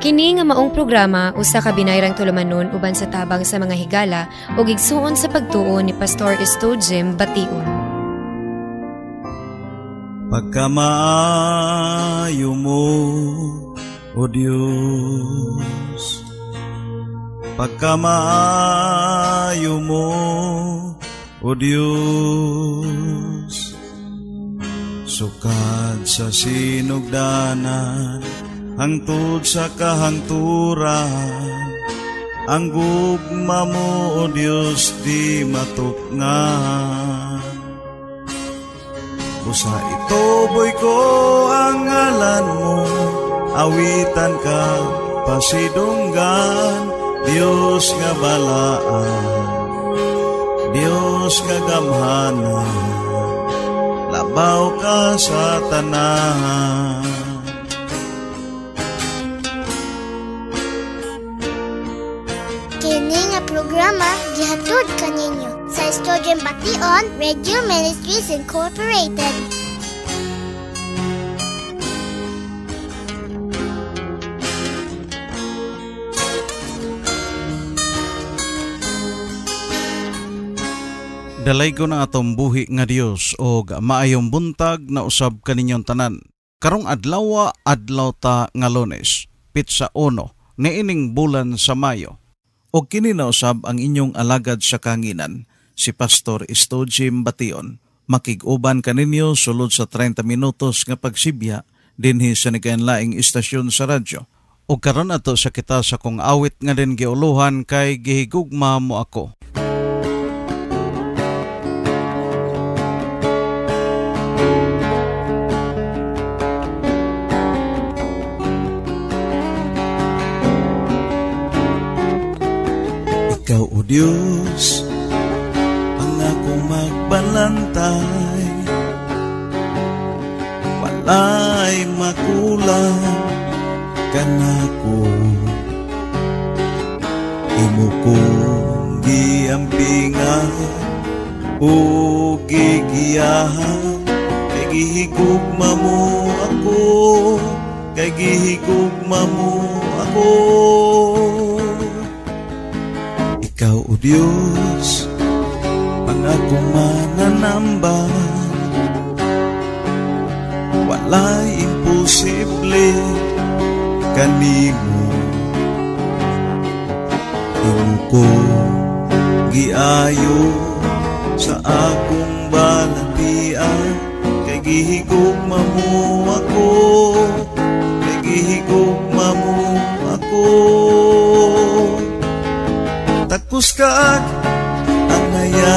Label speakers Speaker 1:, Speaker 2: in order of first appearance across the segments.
Speaker 1: Kini nga maong programa usa ka binayrang tulumanon uban sa tabang sa mga higala ug igsuon sa pagtuo ni Pastor Estojem Bation.
Speaker 2: Pagkamaayo mo, O Diyos, pagkamaayo mo, O Diyos, sukad sa sinugdanan, hangtod sa kahangturan, ang gugma mo, O Diyos, di matukngan. Busa itoboy ko ang ngalan mo, awitan ka pasidunggan, Diyos nga balaan, Diyos nga gamhanan, labaw ka sa tanan.
Speaker 3: Kini nga programa gihatod kaninyo sa Estojem Bation Radio Ministries Incorporated.
Speaker 2: Dalay ko na atong buhi nga Dios o maayong buntag na usab kaninyong tanan. Karong adlaw ta nga Lunes, pitsa 1, niining bulan sa Mayo. O kini na usab ang inyong alagad sa kanginan, si Pastor Estojem Bation. Makig-uban kaninyo sulod sa 30 minutos nga pagsibya dinhi sa nagainlaing istasyon sa radyo. O karon ato sa kita sa kong awit nga din giuluhan kay Gihigugma Mo Ako. Ikaw, O Diyos, ang akong magbalantay, walay makulang kanako. Imo kong giampingan o gigiyahan, kay gihigugma mo ako, kay gihigugma mo ako. Ikaw, O Diyos, ang akong mananamba, walay imposible kanimo. Imo ko giayo sa akong balantian, kay gihigugma mo ako, kay gihigugma mo ako. Takus ka ang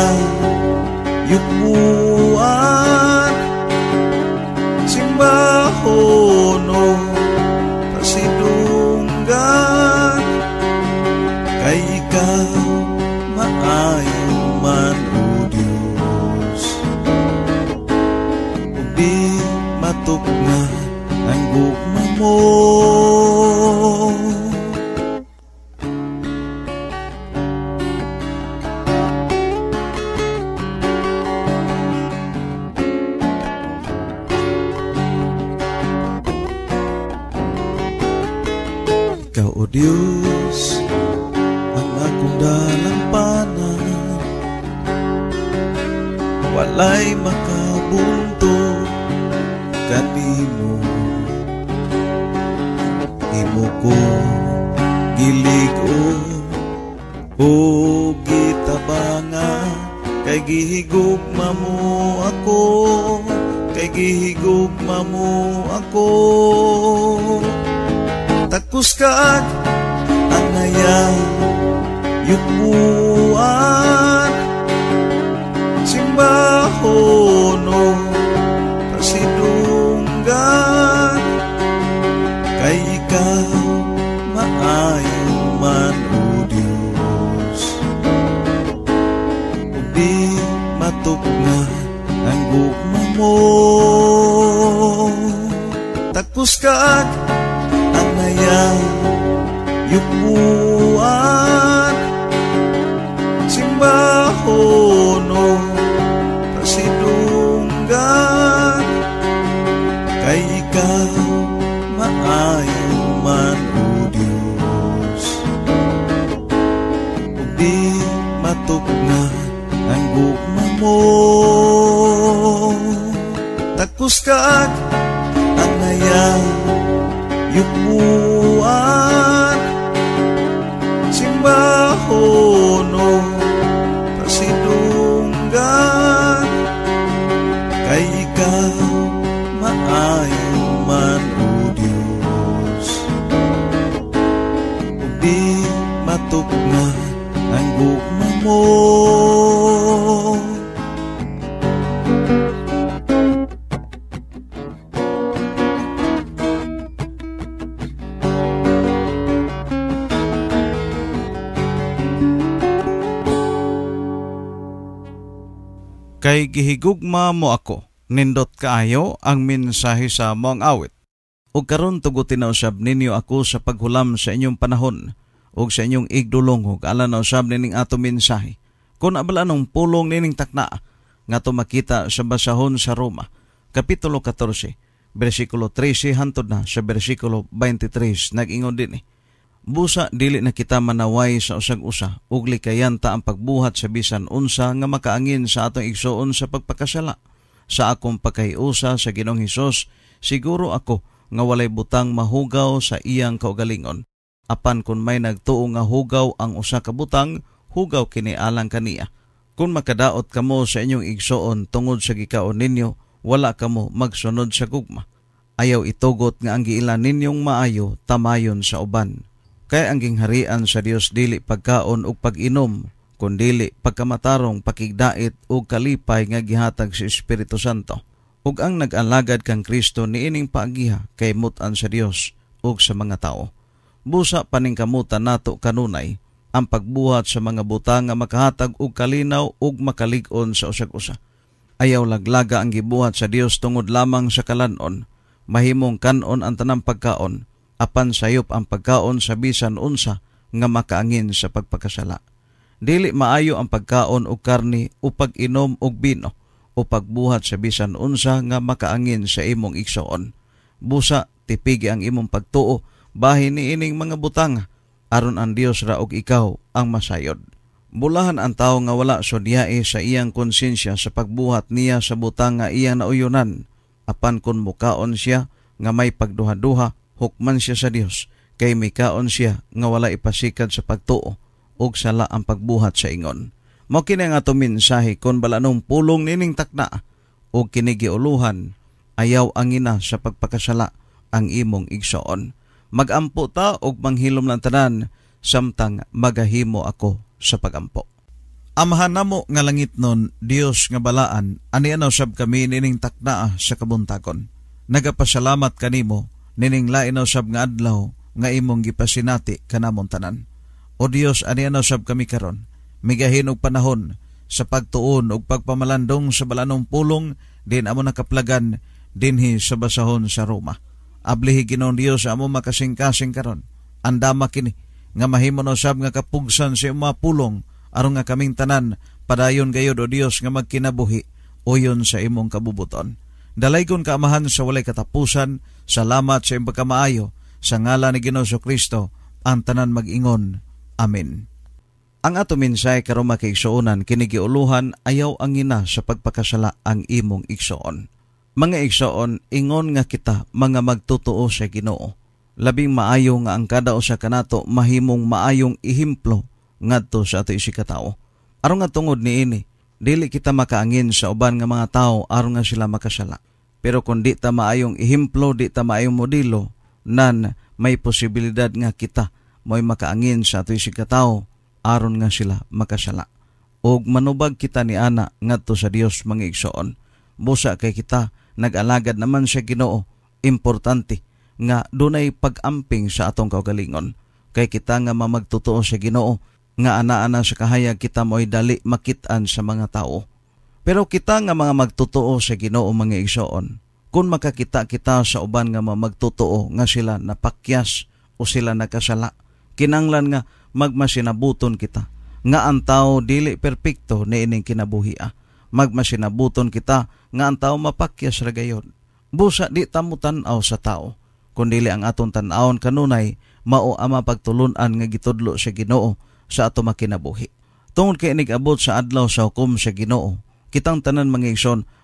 Speaker 2: nayayukuan, simbahon o pasidunggan, kay ikaw maayo man, O Diyos. Kung di matukman ang gugma mo, Ikaw, O Diyos, ang akong dalampanan, walay makabunto kanimo. Imo ko gilig-on o gitabangan, kay gihigugma mo ako, kay gihigugma mo ako. Takus ka ang nayayukuan, simbahon o pasidunggan, kay ikaw maayo man, O Diyos. Kung di matukman ang gugma mo, takus ka ang nayayukuan, simbahon o pasidunggan, kay ikaw maayo man, O Diyos.
Speaker 4: kag anaya yukmuan simbahono kasidunggan kay ikaw maayo man o Diyos di matukna ang gugma mo.
Speaker 2: Kay gihigugma mo ako, nindot kaayo ang mensahe sa moang awit. Ug karon tugutin na usab ninyo ako sa paghulam sa inyong panahon ug sa inyong igdulong alan na usab nining ato mensahe. Kung abala nung pulong nining takna nga to makita sa basahon sa Roma, Kapitulo 14, versikulo 13 hantod na sa versikulo 23 nag-ingon din busa dili na kita manaway sa usag-usa ug likayan ta ang pagbuhat sa bisan unsa nga makaangin sa atong igsuon sa pagpakasala. Sa akong pagkahiusa sa Ginoong Hesus, siguro ako nga walay butang mahugaw sa iyang kaugalingon. Apan kung may nagtuo nga hugaw ang usa ka butang, hugaw kini alang kaniya. Kung makadaot kamo sa inyong igsuon tungod sa gikaon ninyo, wala kamo magsunod sa gugma. Ayaw itugot nga ang giilan ninyong maayo tamayon sa uban. Kaya ang gingharian sa Dios dili pagkaon ug pag-inom, kundili pagkamatarong pakigdait ug kalipay nga gihatag sa Espiritu Santo. Ug ang nag-alagad kang Kristo niining paagiha kay mutan sa Dios ug sa mga tao. Busa paningkamutan nato kanunay ang pagbuhat sa mga butang nga makahatag og kalinaw ug makalig-on sa usag-usa. Ayaw laglaga ang gibuhat sa Dios tungod lamang sa kalanon, mahimong kanon ang tanang pagkaon, apan sayop ang pagkaon sa bisan unsa nga makaangin sa pagpakasala. Dili maayo ang pagkaon og karni o pag-inom og bino o pagbuhat sa bisan unsa nga makaangin sa imong igsuon. Busa tipigi ang imong pagtuo bahin niining mga butang aron ang Dios ra og ikaw ang masayod. Bulahan ang tawo nga wala sodyae sa iyang konsensya sa pagbuhat niya sa butang nga iyang nauyunan. Apan kun mukaon siya nga may pagduha-duha, hukman siya sa Dios, kay mikaon siya nga wala ipasikad sa pagtuo ug sala ang pagbuhat sa ingon. Mao kini nga ato mensahe kon balanong pulong nining takna ug kini giuluhan, ayaw ang ina sa pagpakasala ang imong igsuon. Magampo ta og manghilom lang tanan samtang magahimo ako sa pagampo. Amahan namo nga langit nun, Dios nga balaan, ani anaw sab kami nining takna sa kabuntagon. Nagapasalamat kanimo nining lainaw sab nga adlaw nga imong gipasinati kanamon tanan. O Dios, ani anaw sab kami karon, migahin og panahon sa pagtuon og pagpamalandong sa balanong pulong din amo nakaplagan dinhi sa basahon sa Roma. Ablihi Ginoong Dios amo makasing-kasing karon. Andama kini nga mahimo na sab nga kapugsan sa mga pulong aron nga kaming tanan padayon gayud o Dios nga magkinabuhi uyon sa imong kabubuton. Dalaygon kaamahan sa walay katapusan, salamat sa imong pagkamaayo, sa ngalan ni Ginoong Kristo ang tanan mag-ingon. Amen. Ang ato mensahe karon makiigsuonan kini giuluhan ayaw ang ina sa pagpakasala ang imong igsuon. Mga igsuon, ingon nga kita mga magtutuo sa Ginoo. Labing maayo nga ang kada usa kanato mahimong maayong ihimplo ngadto sa ato isikatawo. Aron nga tungod niini, dili kita makaangin sa uban nga mga tawo aron nga sila makasala. Pero kung di ta maayong ihimplo, di ta maayong modelo, nan may posibilidad nga kita mo'y makaangin sa ato isikatawo aron nga sila makasala. Og manubag kita ni ana ngadto sa Dios mga igsuon. Busa kay kita nag-alagad naman sa Ginoo, importante nga dunay pag-amping sa atong kaugalingon. Kay kita nga mamagtotoo sa Ginoo, nga ana-ana sa kahayag kita mo'y dali makit-an sa mga tao. Pero kita nga mga magtotoo sa Ginoo mga igsuon, kung makakita kita sa uban nga magtotoo nga sila napakyas o sila nakasala, kinanglan nga magmasinabuton kita, nga ang tao dili perpekto na ining kinabuhia. Magmasinabuton kita nga ang tao mapakyas ra gayon. Busa di ta mo tan-aw sa tao, kundili ang aton tan-awon kanunay mao ang mapagtulunan nga gitudlo sa Ginoo sa ato makinabuhi. Tungod kay inig-abot sa adlaw sa hukom sa Ginoo, kitang tanan mga igsoon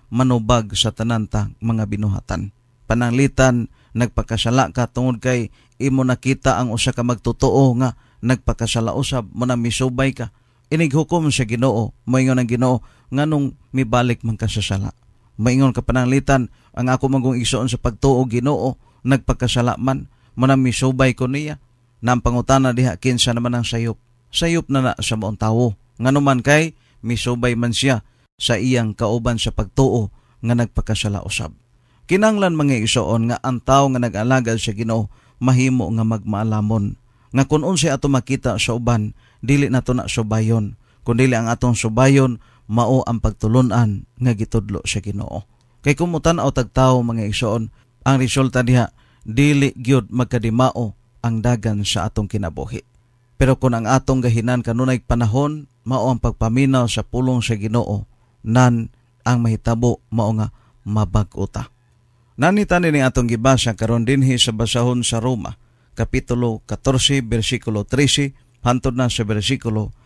Speaker 2: manubag sa tananta mga binuhatan. Pananglitan nagpakasala ka tungod kay imo nakita ang usa ka magtotoo nga nagpakasala usab mo na misubay ka. Inighukom sa Ginoo, moingon ang Ginoo nganong mibalik man ka sa sala. Moingon ka pananglitan ang ako magong igsoon sa pagtuo Ginoo nagpakasala man mo na misubay ko niya. Nang pangutana diha kinsa naman ang sayop. Sayop na sa maong tawo. Nganuman kay misubay man siya sa iyang kauban sa pagtuo nga nagpakasala usab. Kinanglan mga igsoon nga ang tawo nga nag-alagad sa Ginoo mahimo nga magmaalamon. Nga kun unsay ato makita sa uban, dili nato na subayon, kundi ang atong subayon mao ang pagtulunan nga gitudlo sa Ginoo. Kay kumutan-aw tagtawo mga igsoon, ang resulta diha dili gyud magkadimao ang dagan sa atong kinabuhi. Pero kung ang atong gahinan kanunay panahon, mao ang pagpaminaw sa pulong sa Ginoo, nan ang mahitabo mao nga mabag-o ta. Nanita ni atong gibasa karon dinhi sa basahon sa Roma, Kapitulo 14, versikulo 13, hantod na sa versikulo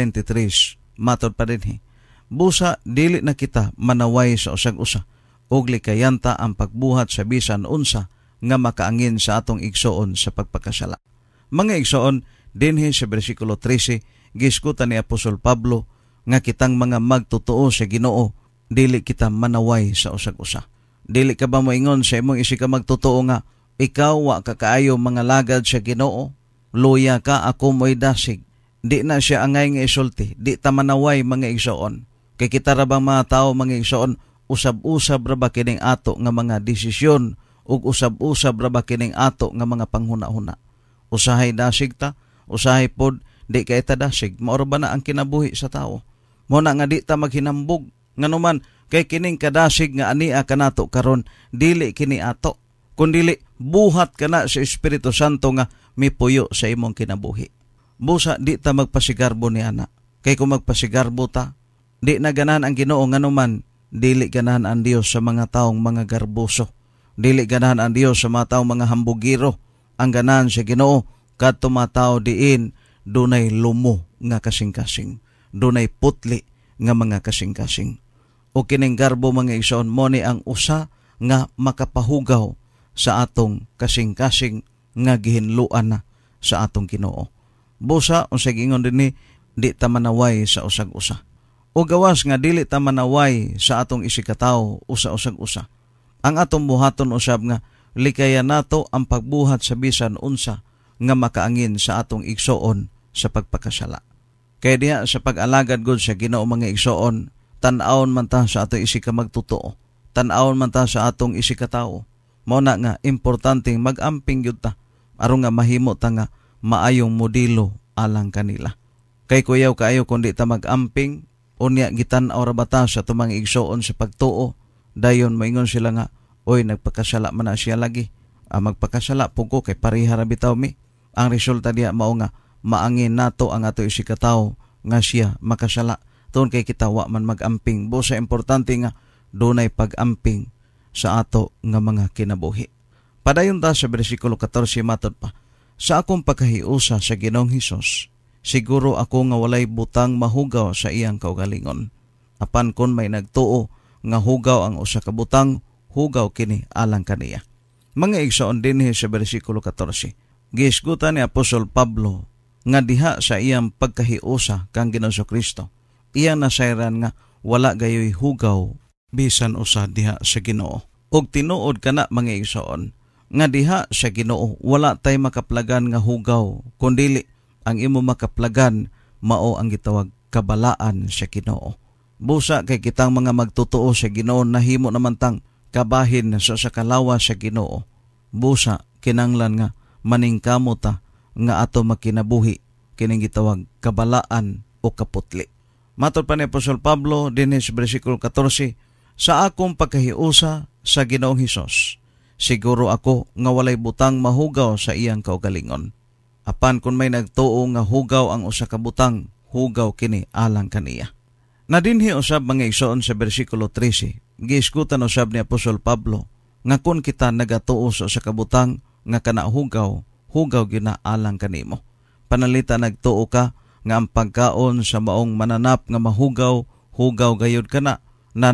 Speaker 2: 23. Matod pa dinhi, busa dili na kita manaway sa usag-usa, ug likayanta ang pagbuhat sa bisan unsa nga makaangin sa atong igsoon sa pagpakasala. Mga igsoon, dinhi sa versikulo 13, giskutan ni Apostol Pablo nga kitang mga magtotoo sa Ginoo, dili kita manaway sa usag-usa. Dili ka ba moingon sa imong isig ka magtotoo nga ikaw wa ka kaayo mga lagad sa Ginoo? Luya ka, ako mo'y dasig. Di na siya angay nga isulti, di ta manaway mga igsoon. Kay kita ra bang mga tao mga igsoon, usab-usab ra ba kining ato nga mga desisyon ug usab-usab ra ba kining ato nga mga panghuna-huna. Usahay dasig ta, usahay pod di kay ta dasig. Mao ba na ang kinabuhi sa tao? Mo na nga di ta maghinambog nganuman kay kining kadasig nga ania kanato karon dili kini ato, kundili buhat kana sa Espiritu Santo nga mipuyo sa imong kinabuhi. Busa di ta magpasigarbo ni ana. Kay kung magpasigarbo ta, di na ganahan ang Ginoo nganuman, dili ganahan ang Dios sa mga taong mga garboso. Dili ganahan ang Dios sa mga taong mga hambugiro. Ang ganahan sa Ginoo kadto mga tao diin dunay lumo nga kasing-kasing, dunay putli nga mga kasing-kasing. O kining garbo mga igsoon mo ni ang usa nga makapahugaw sa atong kasing-kasing nga gihinluan na sa atong Ginoo. Busa unsay gingon dinhi, di ta manaway sa usag-usa. O gawas nga dili ta manaway sa atong isikataw usa-usag-usa. Ang atong buhaton usab nga likaya nato ang pagbuhat sa bisan unsa nga makaangin sa atong igsoon sa pagpakasala. Kaya diha sa pag-alagad gud sa Ginoo mga igsoon, tan-awon man ta sa atong isika magtotoo, tan-awon man ta sa atong isikatawo. Mao na nga importanteng mag-amping gyud ta aron nga mahimo ta nga maayong modelo alang kanila. Kay kuyaw kaayo kun di ta mag-amping, unya gitan-aw ra bata sa tumang igsoon sa pagtuo, dayon moingon sila nga, oy nagpakasala man na siya lagi. Magpakasala po ko kay pareha ra bitaw mi. Ang resulta diya mao nga maangin nato ang ato isikatawo nga siya makasala. Tungod kay kita wa man mag-amping. Busa importante nga dunay pag-amping sa ato nga mga kinabuhi. Padayon ta sa bersikulo 14 matod pa, sa akong pagkahiusa sa Ginoong Hesus, siguro ako nga walay butang mahugaw sa iyang kaugalingon. Apan kon may nagtuo nga hugaw ang usa ka butang, hugaw kini alang kaniya. Mga igsoon dinhi sa bersikulo 14, giisgutan ni Apostol Pablo nga diha sa iyang pagkahiusa kang Ginoong Kristo, iyang nasayran nga wala gayoy hugaw bisan usa diha sa Ginoo. Og tinuod kana mga igsoon nga diha sa Ginoo wala tay makaplagan nga hugaw, kundili ang imo makaplagan mao ang gitawag kabalaan sa Ginoo. Busa kay kitang mga magtotoo sa Ginoo nahimo naman tang kabahin sa kalawa sa Ginoo. Busa kinanglan nga maningkamo ta nga ato makinabuhi kining gitawag kabalaan o kaputli. Matod pa ni Apostol Pablo dinhi sa bersikulo 14, sa akong pagkahiusa sa Ginoong Hesus, siguro ako nga walay butang mahugaw sa iyang kaugalingon. Apan kung may nagtuo nga hugaw ang usa ka butang, hugaw kini alang kaniya. Nadinhi usab mga igsoon sa bersikulo 13, giisgutan usab ni Apostol Pablo nga kun kita nagatuo sa usa ka butang nga kana hugaw, hugaw gina alang kanimo. Panalita nagtuo ka nga ang pagkaon sa maong mananap nga mahugaw, hugaw gayud kana, nan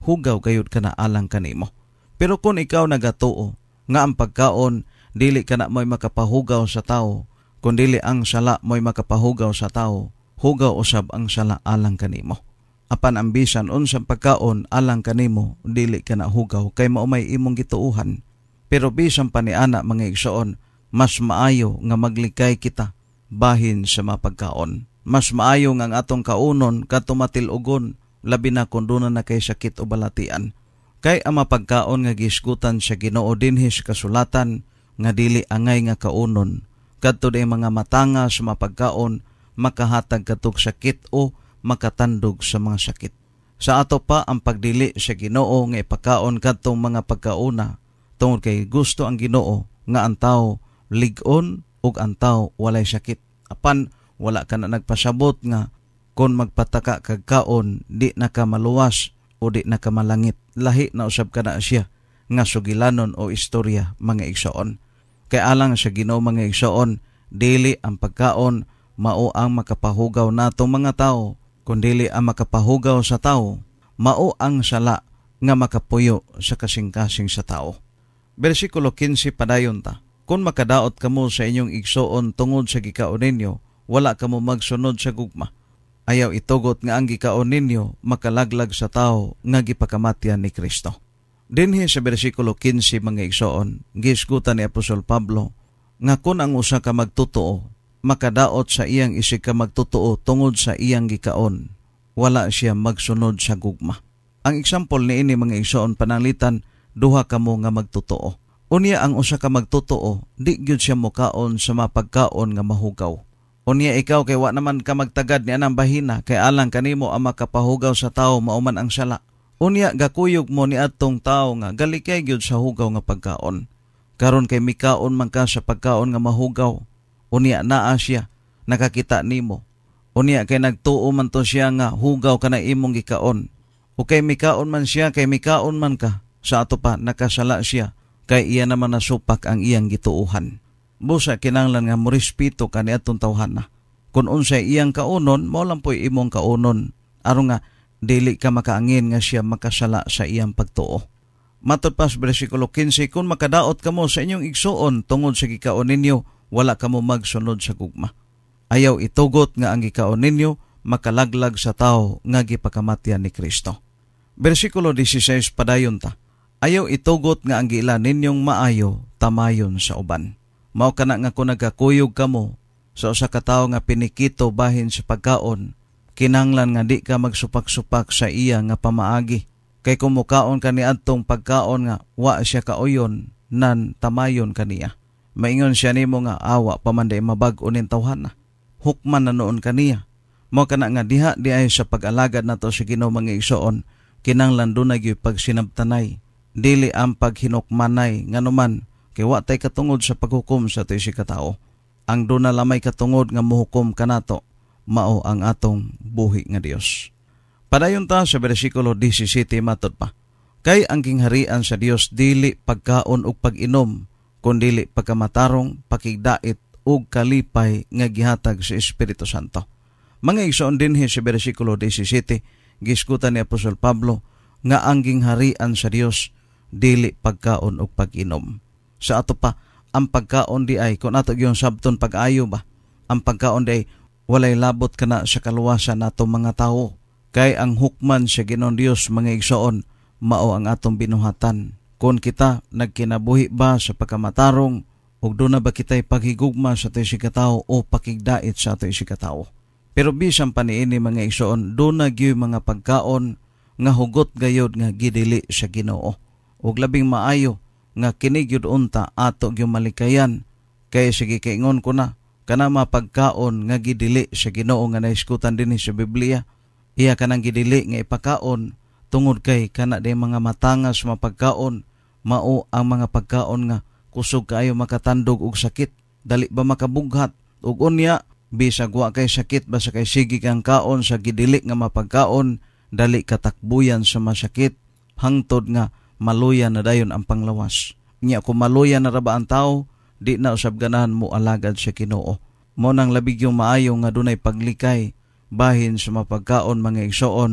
Speaker 2: hugaw gayud ka na alang kanimo. Pero kung ikaw nagatuo nga ang pagkaon dili ka na mo'y makapahugaw sa tao, kung dili ang sala mo'y makapahugaw sa tao, hugaw usab ang sala alang kanimo. Apan ang bisan unsang pagkaon alang kanimo, dili ka na hugaw kay mao may imong gituuhan. Pero bisan pa ni ana mga igsoon, mas maayo nga maglikay kita bahin sa mapagkaon. Mas maayo nga ang atong kaunon kadto matilugon, labi na kung doon na kay sakit o balatian. Kay ang mapagkaon nga gisgutan sa Ginoo dinhi sa kasulatan nga dili angay nga kaunon. Kadto day mga matanga sa mapagkaon makahatag katog sakit o makatandog sa mga sakit. Sa ato pa ang pagdili sa Ginoo nga ipakaon kadtong mga pagkauna tungod kay gusto ang Ginoo nga ang tawo lig-on ug ang tawo walay sakit. Apan wala ka na nagpasabot nga kung magpataka kag kaon di na ka maluwas o di na ka malangit. Lahi na usab ka na siya nga sugilanon o istorya mga igsoon. Kay alang sa Ginoo mga igsoon, dili ang pagkaon mao ang makapahugaw natong mga tao, kundili ang makapahugaw sa tao mao ang sala nga makapuyo sa kasing-kasing sa tao. Bersikulo 15 padayon ta. Kung makadaot kamo sa inyong igsoon tungod sa gikaon ninyo, wala kamo magsunod sa gugma. Ayaw itugot nga ang gikaon ninyo makalaglag sa tao nga gipakamatyan ni Kristo. Dinhi sa bersikulo 15 mga igsoon, gisgutan ni Apostol Pablo nga kung ang usa ka magtotoo, makadaot sa iyang isig ka magtotoo tungod sa iyang gikaon, wala siya magsunod sa gugma. Ang example ni ini mga igsoon pananglitan, duha kamo nga magtotoo. Unya ang usa ka magtotoo, di gyud siya mokaon sa mapagkaon nga mahugaw. Unya ikaw kay wa naman ka magtagad ni anang bahina kay alang kanimo ang makapahugaw sa tao mauman ang sala. Unya gakuyog mo ni atong tao nga galikay gyud sa hugaw nga pagkaon. Karon kay mikaon man ka sa pagkaon nga mahugaw. Unya naa siya nakakita nimo. Unya kay nagtuo man to siya nga hugaw ka na imong gikaon. O kay mikaon man siya kay mikaon man ka sa ato pa nakasala siya kay iya naman nasupak ang iyang gituuhan. Busa kinanglan nga morespeto ka ni atong tawhana. Kung unsay iyang kaunon, mao lang po'y imong kaunon. Aron nga dili ka makaangin nga siya makasala sa iyang pagtuo. Matod pa sa bersikulo 15, kung makadaot kamo sa inyong igsuon tungod sa gikaon ninyo, wala kamo magsunod sa gugma. Ayaw itugot nga ang gikaon ninyo makalaglag sa tao nga gipakamatyan ni Kristo. Bersikulo 16 padayon ta. Ayaw itugot nga ang giila ninyong maayo tamayon sa uban. Mao kana nga kung nagakuyog kamo sa usa ka tawo nga pinikito bahin sa pagkaon, kinanglan nga di ka magsupak-supak sa iya nga pamaagi. Kay kung mukaon ka ni adtong pagkaon nga wa siya kauyon, nan tamayon kaniya. Maingon siya nimo nga awa pamanday mabag-o nin tawhana. Hukman na noon kaniya. Mao kana nga diha di ay sa pag-alagad nato sa Ginoo mga igsoon, kinanglan dunay gyud pagsinabtanay. Dili ang paghinukmanay nganuman kay wa tay katungod sa paghukom sa toy si katao. Ang duna lamay katungod nga mohukom kanato mao ang atong buhi nga Dios. Padayon ta sa bersikulo 17 matod pa. Kay ang kingharian sa Dios dili pagkaon ug pag-inom, kundi pagkamatarong, pakigdait ug kalipay nga gihatag sa Espiritu Santo. Mga igsoon dinhi sa bersikulo 17, giskutan ni Apostol Pablo nga ang gingharian sa Dios dili pagkaon ug pag-inom. Sa ato pa, ang pagkaon di ay, kung ato yung sabton pag-ayo ba, ang pagkaon di ay, walay labot ka na sa kaluwasan nato mga tao. Kay ang hukman sa Ginoong Dios mga igsoon, mao ang atong binuhatan. Kung kita nagkinabuhi ba sa pagkamatarong, ug doon na ba kita'y paghigugma sa ito'y sikatao o pakigdait sa ito'y sikatao. Pero bisan pa niini mga igsoon, doon na gyud mga pagkaon nga hugot gayod nga gidili sa Ginoo. Ug labing maayo nga kini gyud unta ato gyud malikayan kay sige kaingon ko na kana mapagkaon nga gidili sa Ginoo nga naiskutan dinhi sa Biblia. Iya kanang gidili nga ipakaon tungod kay kana day mga matangas mapagkaon mao ang mga pagkaon nga kusog kaayo makatandog og sakit, dali ba makabughat ug unya bisag wa kay sakit basta kay sige kang kaon sa gidili nga mapagkaon dali katakbuyan sa masakit hangtod nga maluyan na dayon ang panglawas. Nya kung maluyan na ra ba ang tao, di na usab ganahan mo alagad sa Ginoo. Mo nang labig yung maayo nga dunay paglikay bahin sa mapagkaon mga igsoon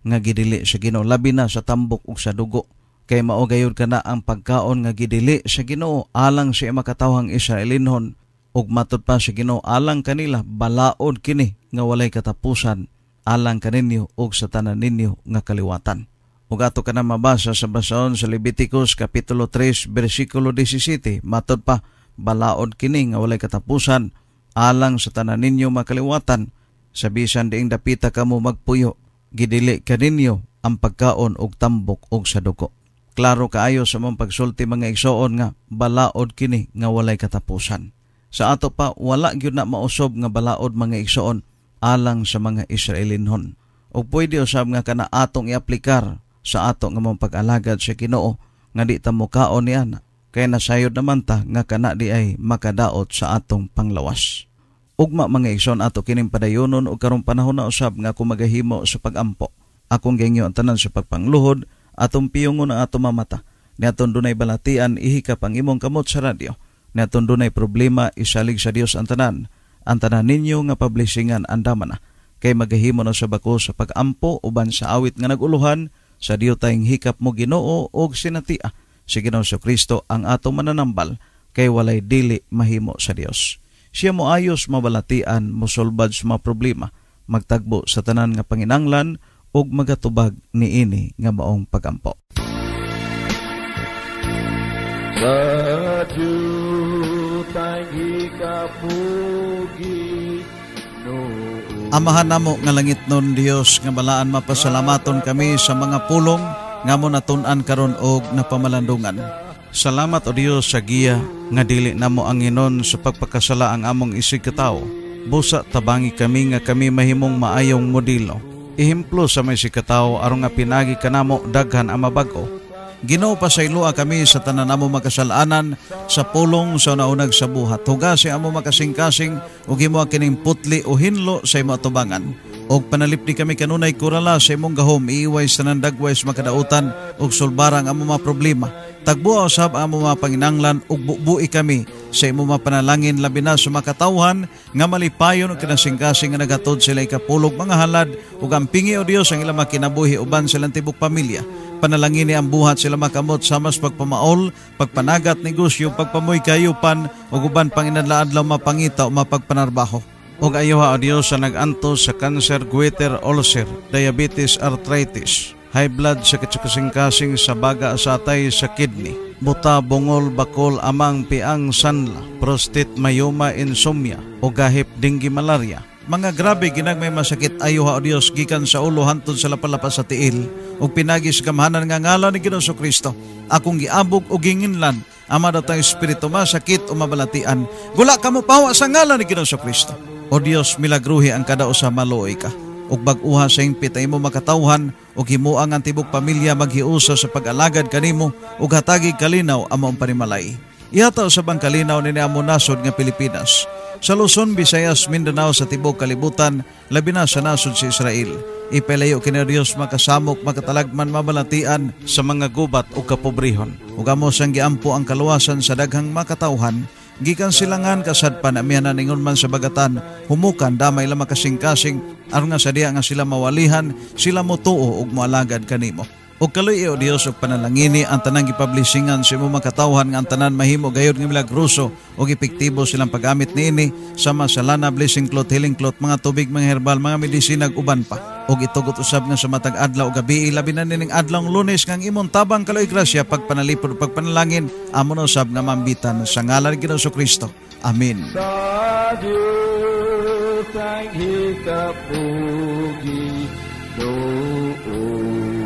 Speaker 2: nga gidili sa Ginoo, labi na sa tambok ug sa dugo. Kay mao gayud kana ang pagkaon nga gidili sa Ginoo alang sa makatawhang Israelinhon, ug matud pa sa Ginoo alang kanila balaod kini nga walay katapusan alang kaninyo ug sa tanan ninyo nga kaliwatan. Ug ato kana mabasa sa basaon sa Leviticus kapitulo 3 bersikulo 17, matud pa, balaod kini nga walay katapusan alang sa tanan ninyo makaliwatan, sa bisan diing dapita kamo magpuyo, gidili kaninyo ang pagkaon og tambok og sa dugo. Klaro kaayo sa mong pagsulti mga igsoon nga balaod kini nga walay katapusan. Sa ato pa wala gyud na mausob nga balaod mga igsoon alang sa mga Israelinhon. Ug pwede usab nga kana atong iaplikar sa ato nga mong pag-alagad sa Ginoo nga di ta mokaon niana, kay nasayod naman ta nga kana di ay makadaot sa atong panglawas. Ugma mga igsoon, ato kining padayonon ug karong panahon na usab nga kumagahimo sa pagampo. Akong gayngyo ang tanan sa pagpangluhod, atong piyongon ang atong mamata. Niaton dunay balatian, ihikap ang imong kamot sa radyo. Niaton dunay problema, isalig sa Dios ang tanan. Ang tanan ninyo nga publishingan andaman na. Kay magahimo na sa bako sa pagampo uban sa awit nga naguluhan, sa Diyo tayong hikap mo Ginoo og sinatia. Si Ginoo Kristo ang atong mananambal, kay walay dili mahimo sa Dios. Siya mo ayos mabalatian, mosolbad sa mga problema, magtagbo sa tanan nga panginanglan, ug magatubag niini nga maong pagampo.
Speaker 4: Sa Diyutang ikapugi noon.
Speaker 2: Amahan namo nga langit nun Dios, nga balaan mapasalamaton kami sa mga pulong nga mo natun-an karon og napamalandungan. Salamat o Dios sa giya nga dili namo ang inon sa pagpakasala ang among isig katao. Busa tabangi kami nga kami mahimong maayong modelo. Ihimplo sa may sikataw aron nga pinagi kanamo daghan ang mabago. Ginoo pasaylua kami sa tanan namo makasalanan sa pulong sa naunag sa buhat. Hugasi amo makasing-kasing ug himo kining putli o hinlo sa imo atubangan. Og panalipdi kami kanunay kurala sa imong gahom, iiway sa nandagways makadautan ug sulbarang amo mga problema. Tagbuo usab amo mga panginanglan ug bubuhi kami sa imo mga panalangin, labi na sa makatawhan nga malipayon ug kinasing-kasing nga nagatod sila ikapulog mga halad ug ampingi o Dios ang ilang makinabuhi uban silang tibok pamilya. Panalangin ni ang buhat sila makamot sa mas pagpamaol, pagpanagat negosyo, pagpamoy kayupan ug uban pang inadlaadlaw mapangita o mapagpanarbaho. Og ayoha o Dios sa nagantos sa cancer, goiter, ulcer, diabetes, arthritis, high blood sa kasing-kasing sa baga sa atay sa kidney, buta, bungol, bakol, amang, piang, sanla, prostate, mayoma, insomnia, o gahip, dengue, malaria. Mga grabe ginagmay masakit ayoha o Dios gikan sa ulo hantod sa lapalapas sa tiil ug pinagi sa kamhanan nga ngalan ni Ginoo Kristo. Akong giabog ug ginginlan ama daw tayong espiritu masakit o mabalatian. Gula kamo pawa sa ngalan ni Ginoo Kristo. O Dios, milagruhi ang kada usa maluoy ka. Ug bag-uha sa ingpit ay mo makatawhan ug himuang ang tibok pamilya maghiusa sa pag-alagad kanimo ug hatagi kalinaw among panimalay. Ihataw sa bang kalinaw ni amo nasod nga Pilipinas. Sa Luzon, Visayas, Mindanao sa tibok kalibutan, labi na sa nasod sa Israel. Ipalayo kini Dios makasamok, makatalagman, mabalatian sa mga gubat o kapobrihon. Ug amo sang giampo ang kaluwasan sa daghang makatawhan, gikan silangan kasadpan amihanan ningon man sa bagatan, humukan damay la makasing-kasing aron nga sa diya nga sila mawalihan, sila motuo ug moalagad kanimo. Og kaloy o Dios og panalangini ang tanang gipublishingan sa imong makatawhan nga ang tanan mahimo gayud nga milagroso og epektibo silang paggamit niini sama sa lana, blessing cloth, healing cloth, mga tubig, mga herbal, mga medisina ug uban pa. Og itugot usab nga sa matag adlaw ug gabi, labi na nining adlaw Lunes nga imong tabang kaloy grasya pagpanalipod ug pagpanalangin amon usab nga mambitan sa ngalan ni Ginoo Kristo. Amen.
Speaker 4: Sa Diyos ang hikapugi noon.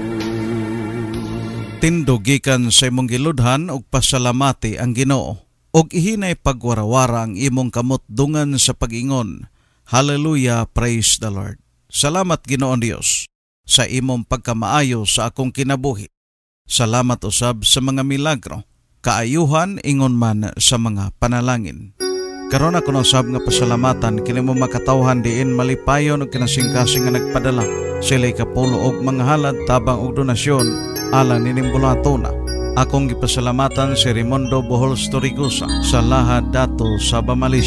Speaker 2: Tindugikan sa imong giludhan ug pasalamati ang Ginoo ug ihinay pagwarawara ang imong kamot dungan sa pag-ingon. Hallelujah, praise the Lord. Salamat Ginoon Dios sa imong pagkamaayo sa akong kinabuhi. Salamat usab sa mga milagro, kaayuhan ingon man sa mga panalangin. Karon ako usab nga pasalamatan kini mo makatawhan diin malipayon ug kinasing-kasing nga nagpadala sila ikapulo og mga halad tabang og donasyon alang ninimbulatona. Akong gipasalamatan si Raimundo Bohol Storigusa sa Lahad Dato, Sabah, Malaysia.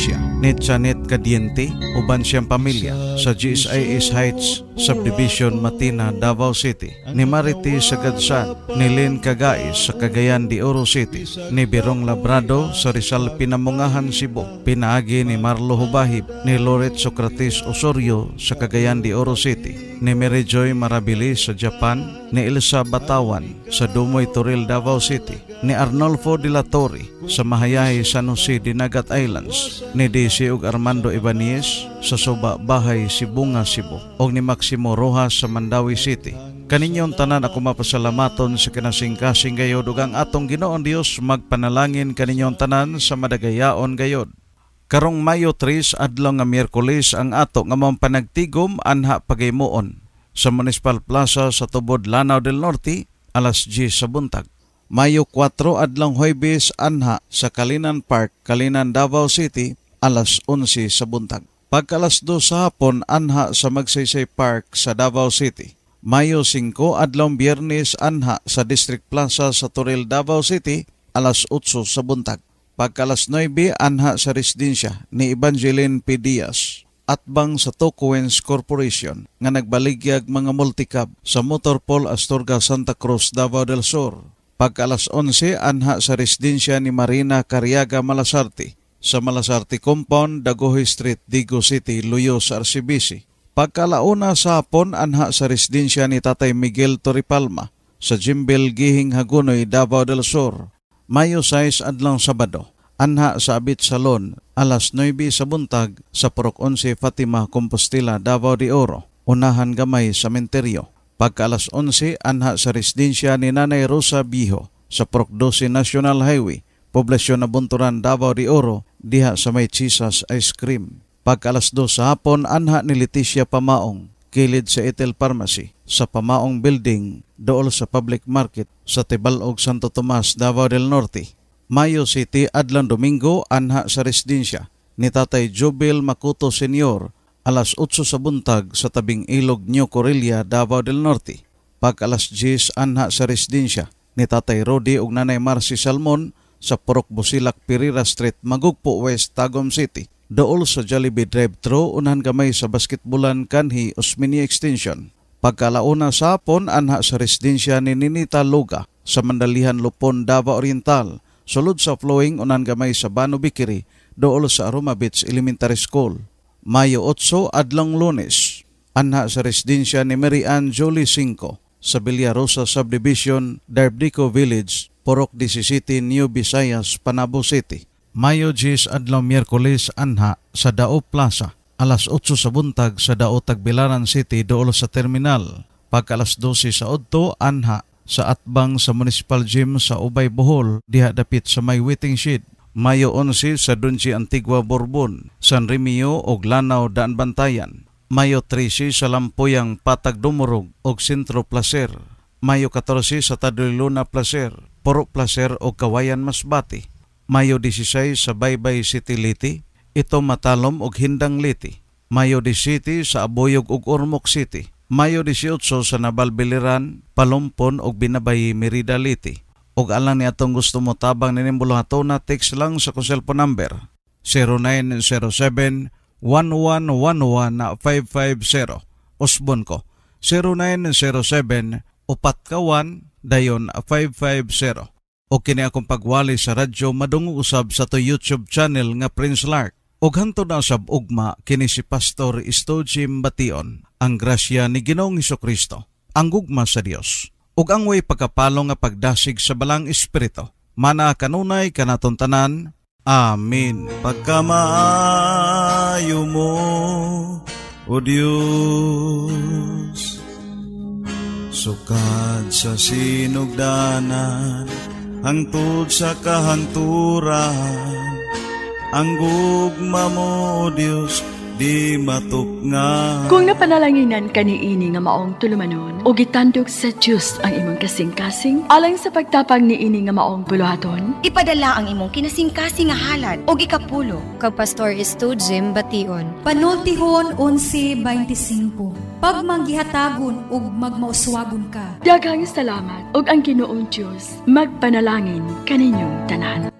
Speaker 2: ni Janet Cadiente uban siyang pamilya sa GSIS Heights Subdivision, Matina, Davao City, ni Marity Sagadsan, ni Lynn Cagais sa Cagayan de Oro City, ni Birong Labrado sa Rizal Pinamungahan, Cebu, pinaagi ni Marlo Hubahib, ni Loret Socrates Osorio sa Cagayan de Oro City, ni Mary Joy Marabili sa Japan, ni Elsa Batawan sa Dumoy Toril, Davao City, ni Arnolfo de la Torre sa Mahayahi, San Jose, Dinagat Islands, ni DC ug Armando Ibanez sa Suba Bahay, Sibunga, Cebu, og ni Maximo Rojas sa Mandawi City. Kaninyong tanan ako mapasalamaton sa kinasingkasing gayod ug ang atong Ginoon Dios magpanalangin kaninyong tanan sa madagayaon gayod. Karong Mayo 3 adlaw nga Miyerkules ang ato nga mong panagtigom anha pagaymoon sa Municipal Plaza sa tubod Lanao del Norte alas 10 sa buntag. Mayo 4 adlaw Huwebes anha sa Kalinan Park, Kalinan, Davao City alas 11 sa buntag. Pagkalas 2 sa hapon anha sa Magsaysay Park sa Davao City. Mayo 5 adlaw Biyernes anha sa District Plaza sa Toril, Davao City alas 8 sa buntag. Pagkalas 9 anha sa residensya ni Evangeline P. Diaz atbang sa Tokuens Corporation nga nagbaligyag mga multicab sa Motorpol Astorga, Santa Cruz, Davao del Sur. Pagkalas 11 anha sa residensya ni Marina Cariaga Malasarte sa Malasarte Compound, Dagohoy Street, Digo City, Luyos, RCBC. Pagkalauna sa hapon anha sa residensya ni Tatay Miguel Torripalma sa Jimbel, Gihing, Hagunoy, Davao del Sur. Mayo 6 adlaw Sabado anha sa Abit Salon alas 9 sa buntag sa Purok 11 Fatima, Compostela, Davao de Oro, unahan gamay sementeryo. Pagkaalas 11 anha sa residensya ni Nanay Rosa Biho sa Purok 12 National Highway, Poblasyon na Bunturan, Davao de Oro, diha sa may Chisas Ice Cream. Pagkaalas 2 sa hapon anha ni Leticia Pamaong kilid sa Etel Pharmacy sa Pamaong Building dool sa Public Market sa Tibalog, Santo Tomas, Davao del Norte. Mayo City adlaw Domingo anha sa residensya ni Tatay Jobel Makuto Sr. alas 8 sa buntag sa tabing ilog New Correlia, Davao del Norte. Pagkaalas 10 anha sa residensya ni Tatay Rodi ug Nanay Marcy Salmon sa Purok Busilak, Pereira Street, Magugpo West, Tagum City. Dool sa Jollibee Drive-Thru unahan gamay sa Basketbulan Kanhi, Osmeña Extension. Pagkalauna sa hapon anha sa residensya ni Ninita Luga sa Mandalihan, Lupon, Davao Oriental. Sulod sa flowing unahan gamay sa Bano Bikiri dool sa Aroma Beach Elementary School. Mayo 8 adlaw Lunes anha sa residensya ni Mary Ann Jolie 5 sa Villarosa Subdivision, Darbdico Village, Purok 17, New Visayas, Panabo City. Mayo 10 adlaw Miyerkules anha sa Dao Plaza alas 8 sa buntag sa Dao Tagbilaran City dool sa terminal. Pagkalas 12 sa udto anha sa atbang sa Municipal Gym sa Ubay, Bohol, diha dapit sa may waiting shed. Mayo 11 sa Dunsi Antigua, Borbon, San Remio ug Lanao, Daan Bantayan. Mayo 13 sa Lampuyang, Patag Dumurog ug Sentro Placer. Mayo 14 sa Taduluna Placer, Purok Placer ug Kawayan, Masbate. Mayo 16 sa Baybay City, Liti, Ito Matalom ug Hindang, Liti. Mayo 17 sa Aboyog ug Ormoc City. Mayo 18 sa Nabalbiliran, Palumpon ug Binabay, Merida, Liti. Ug alang ni atong gusto mo tabang ninimbulohato na text lang sa cellphone number 0907-1111-550. Usbon ko 0907-441-550. O kini akong pagwali sa radyo madungo usab sa to YouTube channel nga Prince Lark. O hanto na usab ugma kini si Pastor Stojim Bation. Ang grasya ni Ginoong Hesukristo, ang gugma sa Dios, ug ang way pagkapalo nga pagdasig sa balang espiritu, mana kanunay kanaton tanan. Amen. Pagkamaayo mo, O Dios, sukad sa sinugdanan, hangtod sa kahangturan, ang gugma mo, O Dios, di matupngan.
Speaker 5: Kung napanalanginan kaniini nga maong tulumanon, o gitandog sa Diyos ang imong kasing-kasing, alang sa pagtapang niini nga maong buluhaton,
Speaker 6: ipadala ang imong kinasing-kasing nga halad o ikapulo.
Speaker 1: Kag Pastor Stojim Bation.
Speaker 7: Panultihon 11:25. Pagmanggihatagon ug magmauswagon ka.
Speaker 5: daghang salamat, ug ang Ginoong Diyos magpanalangin kaninyong tanan.